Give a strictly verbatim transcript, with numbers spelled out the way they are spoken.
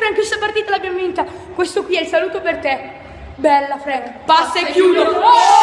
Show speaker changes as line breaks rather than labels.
Frank, questa partita l'abbiamo vinta. Questo qui è il saluto per te. Bella Frank. Passa e chiudo.